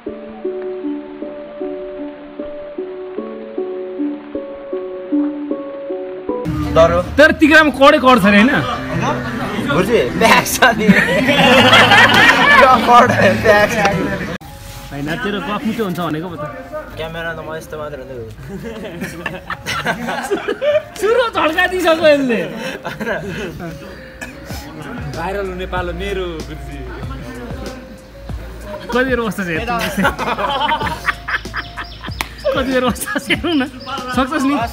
तर तिग्रामा कडै कड छ हैन गुरुजी ब्याग छ नि कड ब्याग हैन तेरो गफ मिठो हुन्छ भनेको पो त क्यामेरा त म यस्तो मात्र हो सुरु झड्का दिइसक्यो यसले भाइरल हुने पालो मेरो गुरुजी कति बेर बस्छ चाहिँ कति बेर बस्छ हेर्नु न सक्छस् नि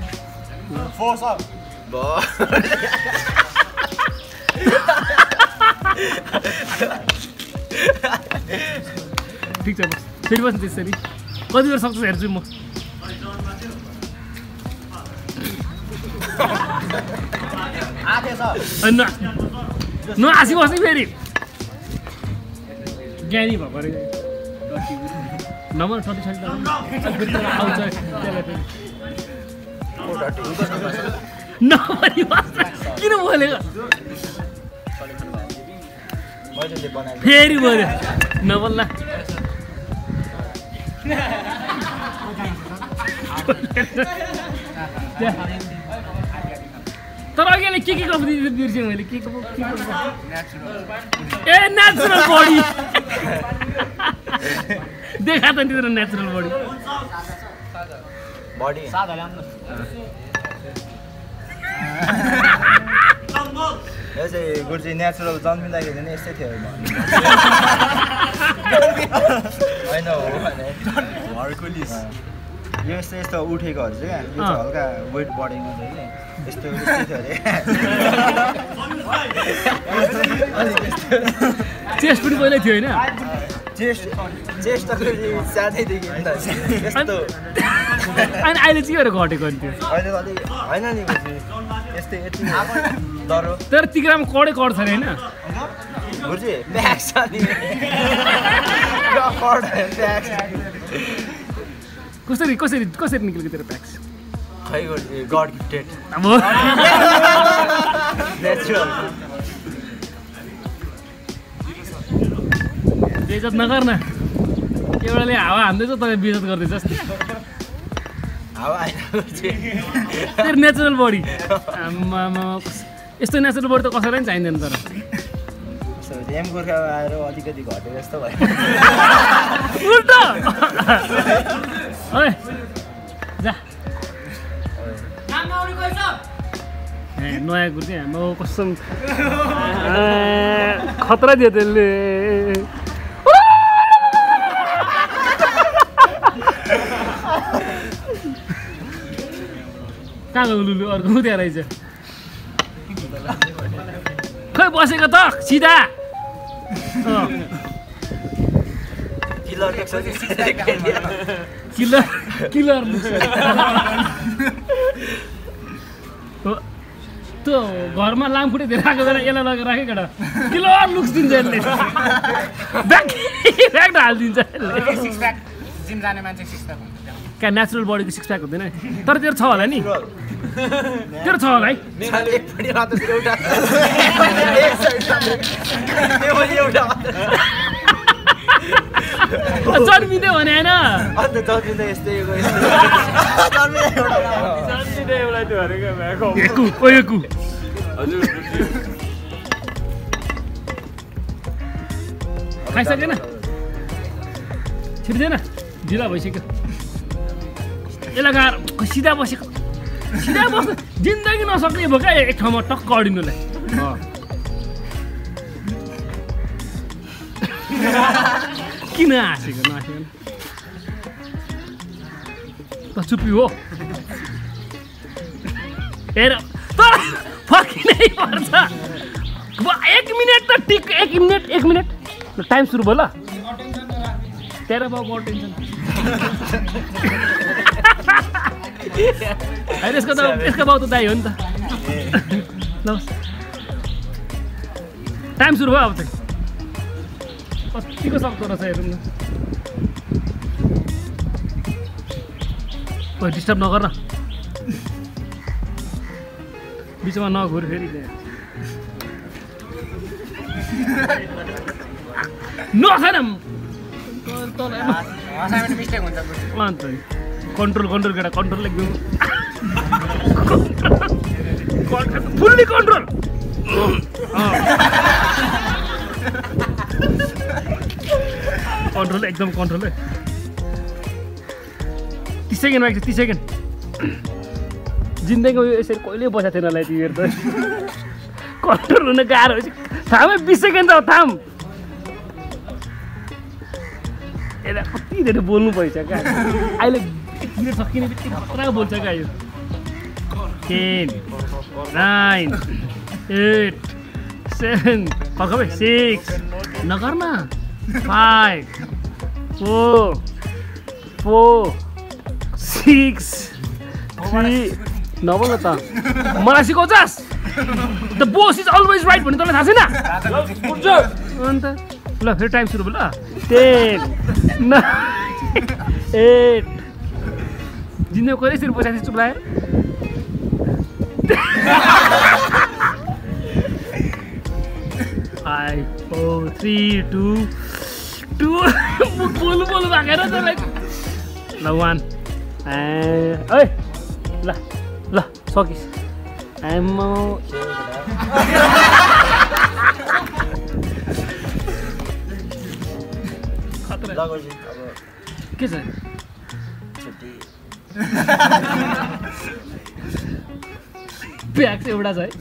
ठिक छ बस फेरि बस्नु त्यसरी कति बेर सक्छस् हेर्छु म नहाँसी बस्ने फेरि ज्ञानी भएको अरे नम्बर 36 आउँछ नभनी किन बोलेको फेरि बोल्यो नबोल्ला तर अघि के गफ बिर्सेँ मैले के ए नेचुरल बडी देखा त नि तेरो नेचुरल बडी गुरुजी नेचुरल जन्मिँदाखेरि नै यस्तै थियो होइन हो भने यो यस्तो उठेकोहरू चाहिँ यो चाहिँ हल्का वेट बढेको हुन्छ कि यस्तो थियो अरे चेस्ट पनि पहिल्यै थियो होइन चेस्ट त साथैदेखि यस्तो अनि अहिले चाहिँ के घटेको नि त्यो अहिले अलिक होइन नि यस्तै यति तर तिग्रामा कडै कड छ अरे होइन गुरुजी ब्याग छ नि कसरी निक्लेको तेरो प्याक्स खै गुरुजी गड गिफ्टेड नेचुरल बेइज्जत नगर न एउटाले हावा हान्दैछ तपाईँ बेइज्जत गर्दैछ तेरो नेचुरल बडी यस्तो नेचुरल बडी त कसैलाई पनि चाहिँदैन तर एम गोर्खा आएर अलिकति घटेको जस्तो भयो उल्टा ओए जा नयाँ गुरु चाहिँ हाम्रो कसम खतरा दियो त्यसले कहाँ गयो लुलु अर्को त्यहाँ रहेछ खै बसेको त सिधा किलर त्यो घरमा लामखुट्टे धेरै आएको बेला यसलाई लगेर राखेँ केटा किलर लुक्स दिन्छ यसले ब्याग हालिदिन्छ जिम जाने मान्छे क्या नेचुरल बडीको सिक्स प्याक हुँदैन तर तेरो छ होला नि तेरो छ होला है जन्मिँदै भने होइन खाइसकेन छिर्दैन ढिला भइसक्यो यसलाई गाह्रो सिधा बसेको सिधा बस्नु जिन्दगी नसक्ने भयो क्या एक ठाउँमा टक्क अडिनुलाई किन हाँसेको नहाँसेको त चुप्पी हो हेर तर फर्किनै पर्छ 1 मिनट त टिक 1 मिनट टाइम सुरु भयो ल तेरो बाउको टेन्सन होइन यसको बाउ त दाइ हो नि त ल टाइम सुरु भयो अब चाहिँ कतिको सक्दो रहेछ हेरौँ न डिस्टर्ब नगर न बिचमा नघुर फेरि नखान तल असाइनमेन्ट मिस्टेक हुन्छ अन्त कन्ट्रोल केटा कन्ट्रोल एकदम फुल्ली कन्ट्रोल कन्ट्रोल एकदम कन्ट्रोल है 30 सेकेन्ड बाँकी छ 30 सेकेन्ड जिन्दगीमा यो यसरी कहिले बसेको थिएन होला तिमीहरू त कन्ट्रोल हुन गाह्रो हुन्छ थामै 20 सेकेन्ड त थाम यसलाई कति धेरै बोल्नु भइछ क्या अहिले 1 मिनट सकिने बित्तिकै खतरा बोल्छ क्या यो 10 9 8 7 फर्क 6 नगर्न 5 4 6 3 नबोल त मलाई सिकाउँछस् the boss is always right भन्ने तँलाई थाहा छैन अन्त ल फेरि टाइम सुरु भयो ल 10 9 8 जिन्दगी कहिले यसरी बसेको चुप लाग्यो 5 4 3 2 बोल्नु राखेर तँलाई ल 1 ओइ ल सकिस् के छ ब्याग चाहिँ एउटा छ है